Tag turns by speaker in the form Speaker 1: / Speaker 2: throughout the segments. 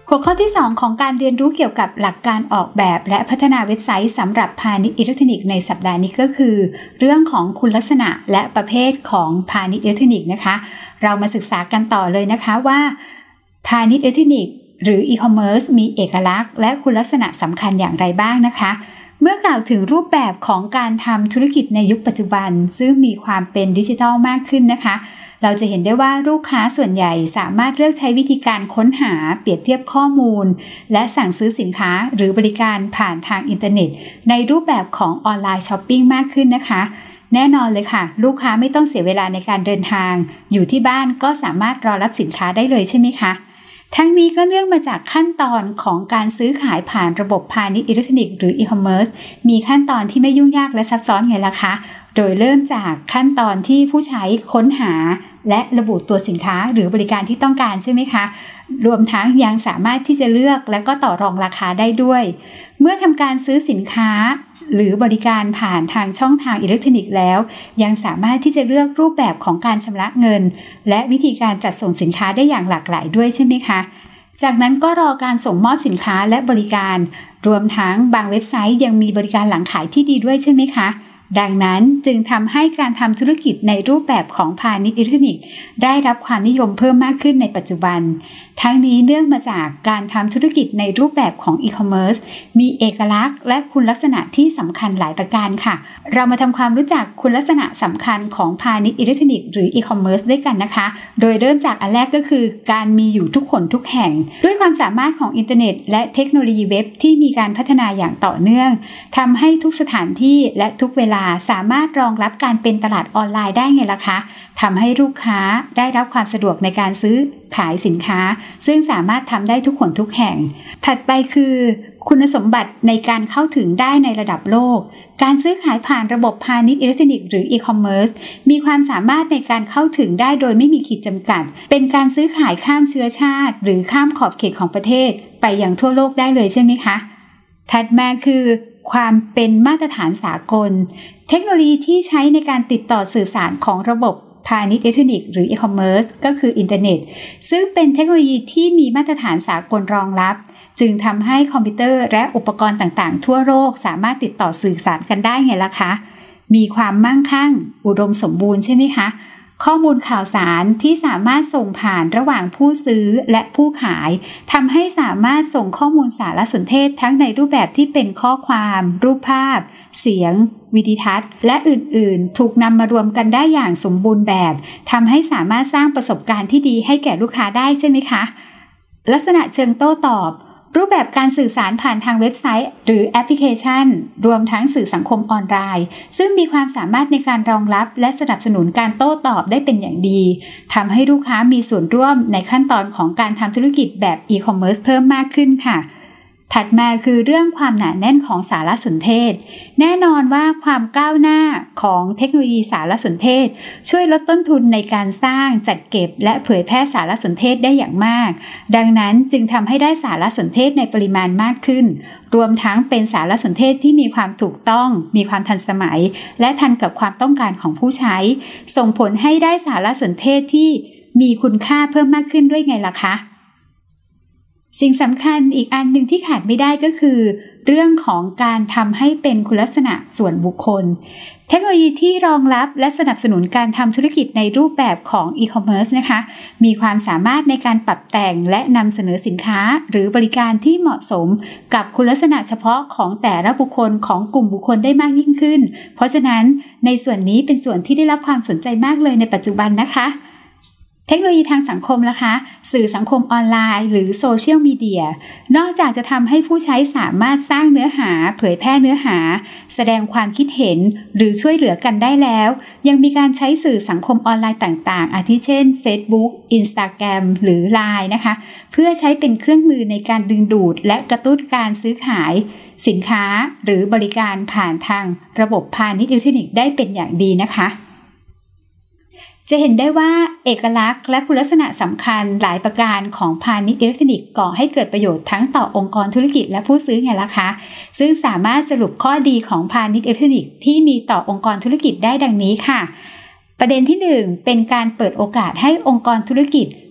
Speaker 1: หัวข้อที่2ของการเรียนรู้เกี่ยวกับหลักการออกแบบและพัฒนาเว็บไซต์สำหรับพาณิชย์อิเล็กทรอนิกส์ในสัปดาห์นี้ก็คือเรื่องของคุณลักษณะและประเภทของพาณิชย์อิเล็กทรอนิกส์นะคะเรามาศึกษากันต่อเลยนะคะว่าพาณิชย์อิเล็กทรอนิกส์หรืออีคอมเมิร์ซมีเอกลักษณ์และคุณลักษณะสำคัญอย่างไรบ้างนะคะเมื่อกล่าวถึงรูปแบบของการทำธุรกิจในยุคปัจจุบันซึ่งมีความเป็นดิจิทัลมากขึ้นนะคะเราจะเห็นได้ว่าลูกค้าส่วนใหญ่สามารถเลือกใช้วิธีการค้นหาเปรียบเทียบข้อมูลและสั่งซื้อสินค้าหรือบริการผ่านทางอินเทอร์เน็ตในรูปแบบของออนไลน์ช้อปปิ้งมากขึ้นนะคะแน่นอนเลยค่ะลูกค้าไม่ต้องเสียเวลาในการเดินทางอยู่ที่บ้านก็สามารถรอรับสินค้าได้เลยใช่ไหมคะทั้งนี้ก็เนื่องมาจากขั้นตอนของการซื้อขายผ่านระบบพาณิชย์อิเล็กทรอนิกส์หรืออีคอมเมิร์ซมีขั้นตอนที่ไม่ยุ่งยากและซับซ้อนไงล่ะคะโดยเริ่มจากขั้นตอนที่ผู้ใช้ค้นหาและระบุตัวสินค้าหรือบริการที่ต้องการใช่ไหมคะรวมทั้งยังสามารถที่จะเลือกและก็ต่อรองราคาได้ด้วยเมื่อทำการซื้อสินค้าหรือบริการผ่านทางช่องทางอิเล็กทรอนิกส์แล้วยังสามารถที่จะเลือกรูปแบบของการชำระเงินและวิธีการจัดส่งสินค้าได้อย่างหลากหลายด้วยใช่ไหมคะจากนั้นก็รอการส่งมอบสินค้าและบริการรวมทั้งบางเว็บไซต์ยังมีบริการหลังขายที่ดีด้วยใช่ไหมคะดังนั้นจึงทำให้การทำธุรกิจในรูปแบบของพาณิชย์อิเล็กทรอนิกส์ได้รับความนิยมเพิ่มมากขึ้นในปัจจุบันทั้งนี้เนื่องมาจากการทำธุรกิจในรูปแบบของอีคอมเมิร์ซมีเอกลักษณ์และคุณลักษณะที่สำคัญหลายประการค่ะเรามาทำความรู้จักคุณลักษณะสำคัญของพาณิชย์อิเล็กทรอนิกส์หรืออีคอมเมิร์ซด้วยกันนะคะโดยเริ่มจากอันแรกก็คือการมีอยู่ทุกคนทุกแห่งด้วยความสามารถของอินเทอร์เน็ตและเทคโนโลยีเว็บที่มีการพัฒนาอย่างต่อเนื่องทำให้ทุกสถานที่และทุกเวลาสามารถรองรับการเป็นตลาดออนไลน์ได้ไงล่ะคะทำให้ลูกค้าได้รับความสะดวกในการซื้อขายสินค้าซึ่งสามารถทำได้ทุกคนทุกแห่งถัดไปคือคุณสมบัติในการเข้าถึงได้ในระดับโลกการซื้อขายผ่านระบบพาณิชย์อิเล็กทรอนิกส์หรืออีคอมเมิร์ซมีความสามารถในการเข้าถึงได้โดยไม่มีขีดจำกัดเป็นการซื้อขายข้ามเชื้อชาติหรือข้ามขอบเขตของประเทศไปอย่างทั่วโลกได้เลยใช่ไหมคะถัดมาคือความเป็นมาตรฐานสากลเทคโนโลยีที่ใช้ในการติดต่อสื่อสารของระบบพาณิชย์อิเล็กทรอนิกส์หรืออีคอมเมิร์ซก็คืออินเทอร์เน็ตซึ่งเป็นเทคโนโลยีที่มีมาตรฐานสากลรองรับจึงทำให้คอมพิวเตอร์และอุปกรณ์ต่างๆทั่วโลกสามารถติดต่อสื่อสารกันได้ไงล่ะคะมีความมั่งคั่งอุดมสมบูรณ์ใช่ไหมคะข้อมูลข่าวสารที่สามารถส่งผ่านระหว่างผู้ซื้อและผู้ขายทำให้สามารถส่งข้อมูลสารสนเทศทั้งในรูปแบบที่เป็นข้อความรูปภาพเสียงวิดีทัศน์และอื่นๆถูกนำมารวมกันได้อย่างสมบูรณ์แบบทำให้สามารถสร้างประสบการณ์ที่ดีให้แก่ลูกค้าได้ใช่ไหมคะลักษณะเชิงโต้ตอบรูปแบบการสื่อสารผ่านทางเว็บไซต์หรือแอปพลิเคชันรวมทั้งสื่อสังคมออนไลน์ซึ่งมีความสามารถในการรองรับและสนับสนุนการโต้ตอบได้เป็นอย่างดีทำให้ลูกค้ามีส่วนร่วมในขั้นตอนของการทำธุรกิจแบบอีคอมเมิร์ซเพิ่มมากขึ้นค่ะถัดมาคือเรื่องความหนาแน่นของสารสนเทศแน่นอนว่าความก้าวหน้าของเทคโนโลยีสารสนเทศช่วยลดต้นทุนในการสร้างจัดเก็บและเผยแพร่สารสนเทศได้อย่างมากดังนั้นจึงทำให้ได้สารสนเทศในปริมาณมากขึ้นรวมทั้งเป็นสารสนเทศที่มีความถูกต้องมีความทันสมัยและทันกับความต้องการของผู้ใช้ส่งผลให้ได้สารสนเทศที่มีคุณค่าเพิ่มมากขึ้นด้วยไงล่ะคะสิ่งสำคัญอีกอันหนึ่งที่ขาดไม่ได้ก็คือเรื่องของการทำให้เป็นคุณลักษณะส่วนบุคคลเทคโนโลยีที่รองรับและสนับสนุนการทำธุรกิจในรูปแบบของอีคอมเมิร์ซนะคะมีความสามารถในการปรับแต่งและนำเสนอสินค้าหรือบริการที่เหมาะสมกับคุณลักษณะเฉพาะของแต่ละบุคคลของกลุ่มบุคคลได้มากยิ่งขึ้นเพราะฉะนั้นในส่วนนี้เป็นส่วนที่ได้รับความสนใจมากเลยในปัจจุบันนะคะเทคโนโลยีทางสังคมล่ะคะสื่อสังคมออนไลน์หรือโซเชียลมีเดียนอกจากจะทำให้ผู้ใช้สามารถสร้างเนื้อหาเผยแพร่เนื้อหาแสดงความคิดเห็นหรือช่วยเหลือกันได้แล้วยังมีการใช้สื่อสังคมออนไลน์ต่างๆอาทิเช่น Facebook Instagram หรือ LINE นะคะเพื่อใช้เป็นเครื่องมือในการดึงดูดและกระตุ้นการซื้อขายสินค้าหรือบริการผ่านทางระบบพาณิชย์อิเล็กทรอนิกส์ได้เป็นอย่างดีนะคะจะเห็นได้ว่าเอกลักษณ์และคุณลักษณะสำคัญหลายประการของพาณิชย์อิเล็กทรอนิกส์ก่อให้เกิดประโยชน์ทั้งต่อองค์กรธุรกิจและผู้ซื้อไงล่ะคะซึ่งสามารถสรุปข้อดีของพาณิชย์อิเล็กทรอนิกส์ที่มีต่อองค์กรธุรกิจได้ดังนี้ค่ะประเด็นที่1เป็นการเปิดโอกาสให้องค์กรธุรกิจ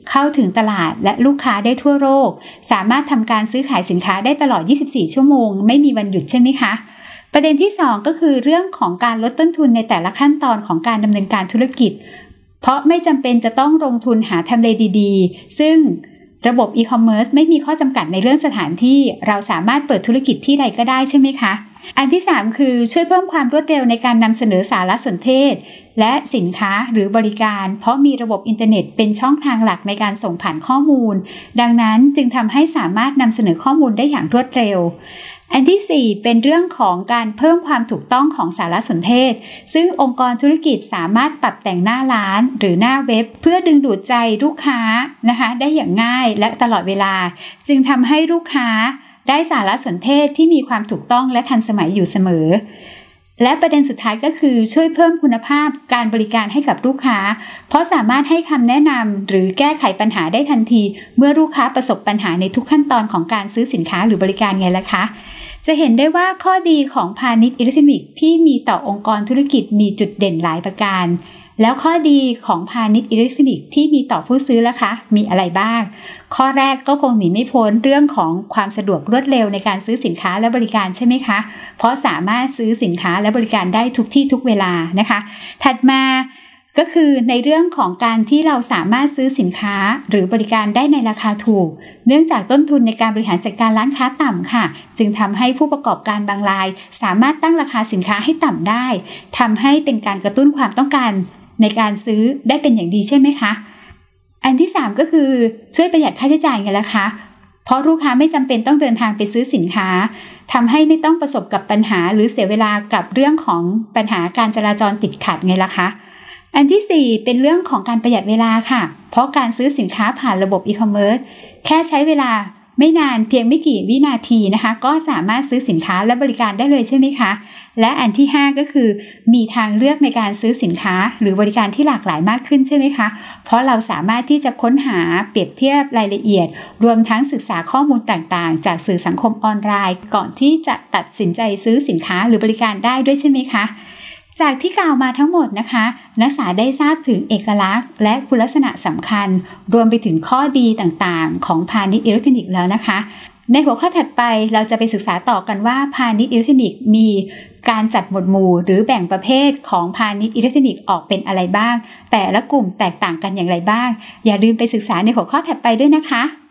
Speaker 1: เข้าถึงตลาดและลูกค้าได้ทั่วโลกสามารถทำการซื้อขายสินค้าได้ตลอด 24 ชั่วโมงไม่มีวันหยุดใช่ไหมคะประเด็นที่2ก็คือเรื่องของการลดต้นทุนในแต่ละขั้นตอนของการดำเนินการธุรกิจเพราะไม่จำเป็นจะต้องลงทุนหาทำเลดีๆซึ่งระบบอีคอมเมิร์ซไม่มีข้อจำกัดในเรื่องสถานที่เราสามารถเปิดธุรกิจที่ใดก็ได้ใช่ไหมคะอันที่3คือช่วยเพิ่มความรวดเร็วในการนำเสนอสารสนเทศและสินค้าหรือบริการเพราะมีระบบอินเทอร์เน็ตเป็นช่องทางหลักในการส่งผ่านข้อมูลดังนั้นจึงทำให้สามารถนำเสนอข้อมูลได้อย่างรวดเร็วอันที่4เป็นเรื่องของการเพิ่มความถูกต้องของสารสนเทศซึ่งองค์กรธุรกิจสามารถปรับแต่งหน้าร้านหรือหน้าเว็บเพื่อดึงดูดใจลูกค้านะคะได้อย่างง่ายและตลอดเวลาจึงทำให้ลูกค้าได้สารสนเทศที่มีความถูกต้องและทันสมัยอยู่เสมอและประเด็นสุดท้ายก็คือช่วยเพิ่มคุณภาพการบริการให้กับลูกค้าเพราะสามารถให้คำแนะนำหรือแก้ไขปัญหาได้ทันทีเมื่อลูกค้าประสบปัญหาในทุกขั้นตอนของการซื้อสินค้าหรือบริการไงล่ะคะจะเห็นได้ว่าข้อดีของพาณิชย์อิเล็กทรอนิกส์ที่มีต่อองค์กรธุรกิจมีจุดเด่นหลายประการแล้วข้อดีของพาณิชย์อิเล็กทรอนิกส์ที่มีต่อผู้ซื้อล่ะคะมีอะไรบ้างข้อแรกก็คงหนีไม่พ้นเรื่องของความสะดวกรวดเร็วในการซื้อสินค้าและบริการใช่ไหมคะเพราะสามารถซื้อสินค้าและบริการได้ทุกที่ทุกเวลานะคะถัดมาก็คือในเรื่องของการที่เราสามารถซื้อสินค้าหรือบริการได้ในราคาถูกเนื่องจากต้นทุนในการบริหารจัดการร้านค้าต่ำค่ะจึงทำให้ผู้ประกอบการบางรายสามารถตั้งราคาสินค้าให้ต่ำได้ทำให้เป็นการกระตุ้นความต้องการในการซื้อได้เป็นอย่างดีใช่ไหมคะอันที่3ก็คือช่วยประหยัดค่าใช้จ่ายไงล่ะคะเพราะลูกค้าไม่จำเป็นต้องเดินทางไปซื้อสินค้าทำให้ไม่ต้องประสบกับปัญหาหรือเสียเวลากับเรื่องของปัญหาการจราจรติดขัดไงล่ะคะอันที่4เป็นเรื่องของการประหยัดเวลาค่ะเพราะการซื้อสินค้าผ่านระบบอีคอมเมิร์ซแค่ใช้เวลาไม่นานเพียงไม่กี่วินาทีนะคะก็สามารถซื้อสินค้าและบริการได้เลยใช่ไหมคะและอันที่5ก็คือมีทางเลือกในการซื้อสินค้าหรือบริการที่หลากหลายมากขึ้นใช่ไหมคะเพราะเราสามารถที่จะค้นหาเปรียบเทียบรายละเอียดรวมทั้งศึกษาข้อมูลต่างๆจากสื่อสังคมออนไลน์ก่อนที่จะตัดสินใจซื้อสินค้าหรือบริการได้ด้วยใช่ไหมคะจากที่กล่าวมาทั้งหมดนะคะนักศึกษาได้ทราบถึงเอกลักษณ์และคุณลักษณะสำคัญรวมไปถึงข้อดีต่างๆของพาณิชย์อิเล็กทรอนิกส์แล้วนะคะในหัวข้อถัดไปเราจะไปศึกษาต่อกันว่าพาณิชย์อิเล็กทรอนิกส์มีการจัดหมวดหมู่หรือแบ่งประเภทของพาณิชย์อิเล็กทรอนิกส์ออกเป็นอะไรบ้างแต่ละกลุ่มแตกต่างกันอย่างไรบ้างอย่าลืมไปศึกษาในหัวข้อถัดไปด้วยนะคะ